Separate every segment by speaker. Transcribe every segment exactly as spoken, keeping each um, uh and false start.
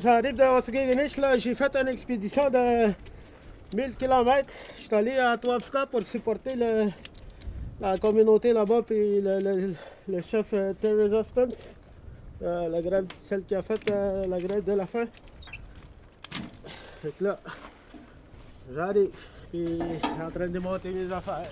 Speaker 1: J'arrive de Waskaganish, là, j'ai fait une expédition de mille kilomètres. Je suis allé à Atwabska pour supporter le, la communauté là-bas, puis le, le, le chef euh, Teresa Spence, euh, la grève, celle qui a fait euh, la grève de la faim. Fait que là, j'arrive, puis je suis en train de démonter mes affaires.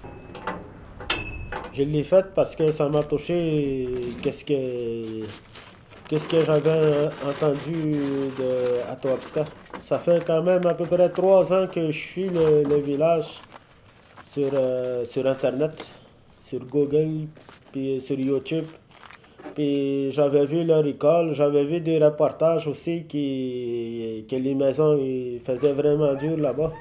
Speaker 1: Je l'ai faite parce que ça m'a touché qu'est-ce que qu'est-ce que j'avais entendu de Atwabska. Ça fait quand même à peu près trois ans que je suis le, le village sur, euh, sur Internet, sur Google, puis sur YouTube. Puis j'avais vu leur école, j'avais vu des reportages aussi qui, que les maisons ils faisaient vraiment dur là-bas.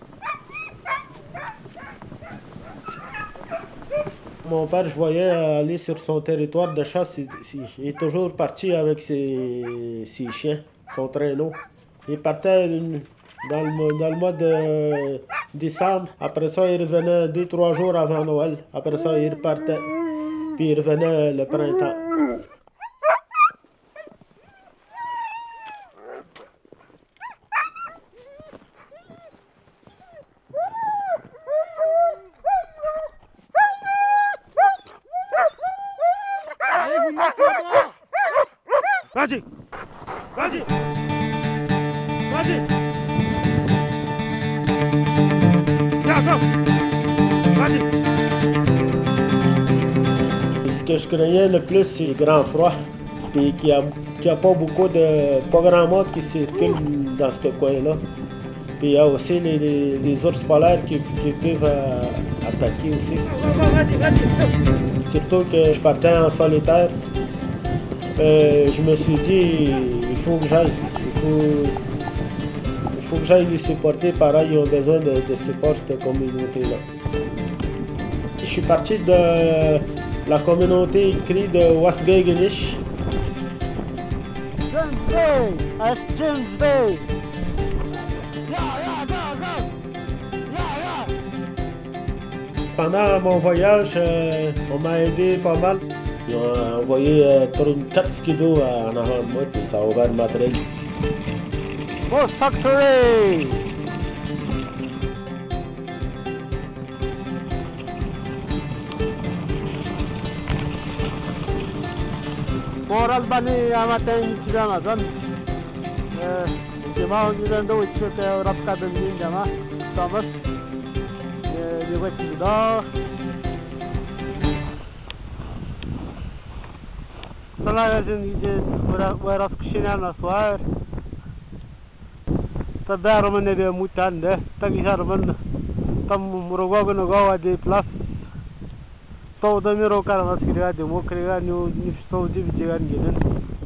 Speaker 1: Mon père, je voyais aller sur son territoire de chasse, il, il est toujours parti avec ses, ses chiens, son traîneau. Il partait dans le, dans le mois de décembre, après ça il revenait deux trois jours avant Noël, après ça il repartait, puis il revenait le printemps. Vas-y! Vas-y! Vas-y! Vas-y! Ce que je craignais le plus, c'est le grand froid. Puis qu'il n'y a, qu'il y a pas beaucoup de... pas grand monde qui circule dans ce coin-là. Puis il y a aussi les, les, les ours polaires qui, qui peuvent euh, attaquer aussi. Vas-y, vas-y! Surtout que je partais en solitaire. Euh, je me suis dit, il faut que j'aille, il faut, il faut que j'aille les supporter, pareil, ils ont besoin de, de support, cette communauté-là. Je suis parti de la communauté écrite de Waskaganish.
Speaker 2: James Bay, à James Bay. Yeah, yeah, go, go. Yeah, yeah.
Speaker 1: Pendant mon voyage, euh, on m'a aidé pas mal. Ils ont envoyé euh, quatre skidos en avant de moi, puis ça a ouvert ma trail.
Speaker 2: Boss Factory! Moral bani amaten sudah mazan. Cuma orang itu itu ke Arab kadang-kadang jama, Thomas. Dia sudah. طلع يجي ورا كشينا نصوار تدار من اللي موت عنده تجيشار من تم مروجو نجوا دي بلاس تو دميرو كارما سكريا دي موكريا نيو نفسو دي بيجان جنن.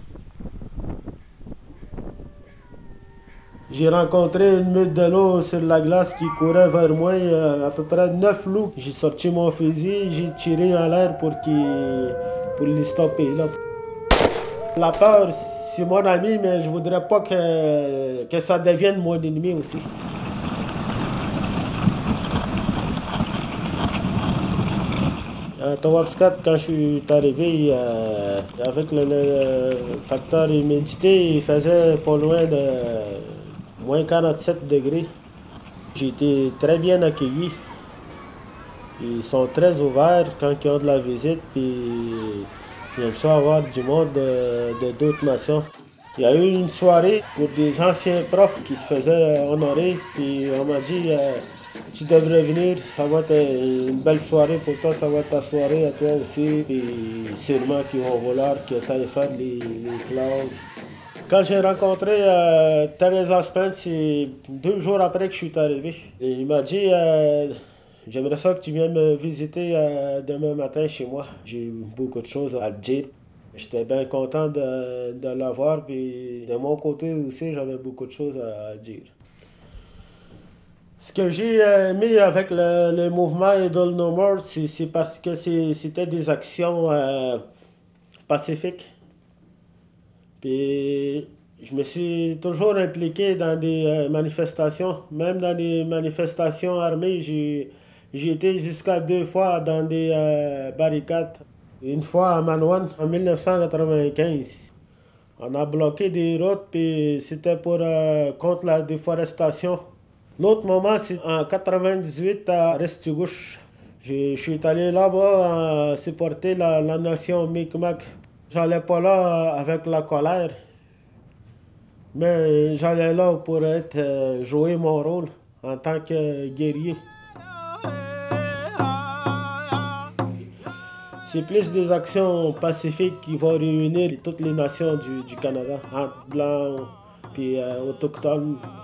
Speaker 1: J'ai rencontré une meute de loups sur la glace qui courait vers moi, à peu près neuf loups. J'ai sorti mon fusil, j'ai tiré en l'air pour qu'ils pour les stopper là. La peur, c'est mon ami, mais je voudrais pas que, que ça devienne mon ennemi aussi. À Atwabska, quand je suis arrivé, euh, avec le, le facteur humidité, il faisait pas loin de moins quarante-sept degrés. J'ai été très bien accueilli. Ils sont très ouverts quand ils ont de la visite, puis ils aiment ça avoir du monde de d'autres nations. Il y a eu une soirée pour des anciens profs qui se faisaient honorer, puis on m'a dit euh, tu devrais venir, ça va être une belle soirée pour toi, ça va être ta soirée à toi aussi, puis sûrement qu'ils vont vouloir que tu ailles faire les, les classes. Quand j'ai rencontré euh, Teresa Spence, c'est deux jours après que je suis arrivé, et il m'a dit euh, j'aimerais ça que tu viennes me visiter euh, demain matin chez moi. J'ai eu beaucoup de choses à te dire. J'étais bien content de, de l'avoir, puis de mon côté aussi, j'avais beaucoup de choses à, à dire. Ce que j'ai aimé avec le, le mouvement Idle No More, c'est parce que c'était des actions euh, pacifiques. Puis je me suis toujours impliqué dans des euh, manifestations, même dans des manifestations armées. J'ai été jusqu'à deux fois dans des euh, barricades. Une fois à Manoan en mille neuf cent quatre-vingt-quinze. On a bloqué des routes, puis c'était pour euh, contre la déforestation. L'autre moment, c'est en quatre-vingt-dix-huit à Restigouche. Je suis allé là-bas euh, supporter la, la nation Mi'kmaq. J'allais pas là euh, avec la colère, mais j'allais là pour être, euh, jouer mon rôle en tant que guerrier. C'est plus des actions pacifiques qui vont réunir toutes les nations du, du Canada, entre blancs et euh, autochtones.